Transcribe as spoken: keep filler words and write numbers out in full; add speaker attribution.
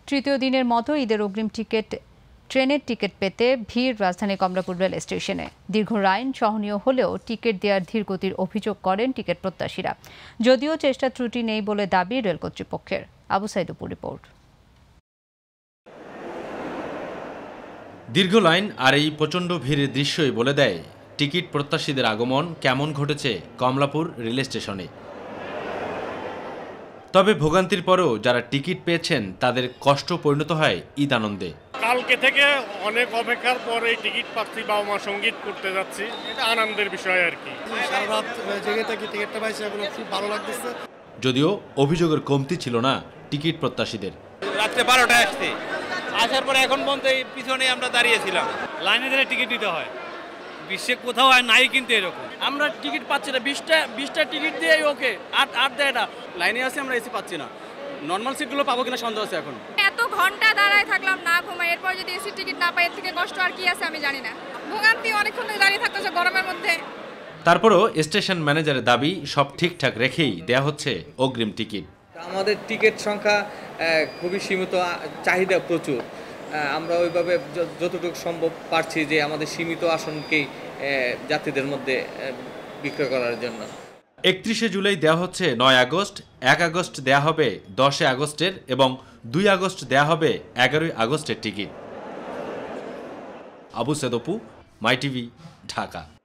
Speaker 1: তৃতীয় দিনের মতো ঈদের অগ্রিম টিকিট ট্রেনের টিকিট পেতে ভিড় রাজধানী কমলাপুর রেল স্টেশনে। দীর্ঘ লাইন সহনীয় হলেও টিকিট দেওয়ার ধীরগতির অভিযোগ করেন টিকিট প্রত্যাশীরা। যদিও চেষ্টা ত্রুটি নেই বলে দাবি রেল কর্তৃপক্ষের। আবু সাইদুপুর রিপোর্ট।
Speaker 2: দীর্ঘ লাইন আর এই প্রচণ্ড ভিড়ের দৃশ্যই বলে দেয় টিকিট প্রত্যাশীদের আগমন কেমন ঘটেছে কমলাপুর রেল স্টেশনে। তবে ভোগান্তির পরেও যারা টিকিট পেয়েছেন তাদের কষ্ট পরিণত হয় ঈদ আনন্দে।
Speaker 3: কালকে থেকে অনেক অপেক্ষার পর এই টিকিট পাচ্ছি, বাবা মা সঙ্গীত করতে যাচ্ছি, এটা আনন্দের বিষয় আর কি।
Speaker 4: সারা রাত জেগে থাকি, টিকিটটা পাইছি, এখন খুব ভালো লাগতেছে।
Speaker 2: যদিও অভিযোগের কমতি ছিল না টিকিট প্রত্যাশীদের।
Speaker 5: রাত্রে বারোটায় আসছে, আসার পরে এখন পর্যন্ত এই পিছনে আমরা দাঁড়িয়েছিলাম।
Speaker 6: লাইনে ধরে টিকিট নিতে হয়, বিশ্বে কোথাও আর নাই কিন্তু এরকম।
Speaker 7: আমরা টিকিট পাচ্ছি না, বিশটা বিশটা টিকিট দিয়ে ওকে আট আট দেয় না, লাইনে আছে, আমরা এসি পাচ্ছি না। নর্মাল সিটগুলো পাবো কিনা সন্দেহ আছে এখন।
Speaker 8: এত ঘন্টা দাঁড়ায় থাকলাম না ঘুমাই, এরপর যদি এসি টিকিট না পাই এর থেকে কষ্ট আর কি আছে আমি জানি না। ভোগান্তি, অনেকক্ষণ দাঁড়িয়ে থাকতেছে গরমের মধ্যে।
Speaker 2: তারপরও স্টেশন ম্যানেজারের দাবি সব ঠিকঠাক রেখেই দেয়া হচ্ছে অগ্রিম টিকিট।
Speaker 9: আমাদের টিকিট সংখ্যা খুবই সীমিত, চাহিদা প্রচুর। আমরা ওইভাবে যতটুকু সম্ভব পারছি যে আমাদের সীমিত আসনকেই যাত্রীদের মধ্যে বিক্রয় করার জন্য।
Speaker 2: একত্রিশে জুলাই দেওয়া হচ্ছে নয় আগস্ট, এক আগস্ট দেয়া হবে দশে আগস্টের এবং দুই আগস্ট দেয়া হবে এগারোই আগস্টের ticket. Abu Saidupur, my TV, Dhaka.